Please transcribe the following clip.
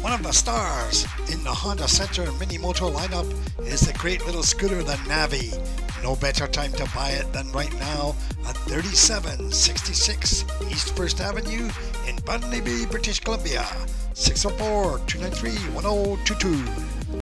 One of the stars in the Honda Center and Mini Moto lineup is the great little scooter, the Navi. No better time to buy it than right now at 3766 East 1st Avenue in Honda Navi, British Columbia. 604-293-1022.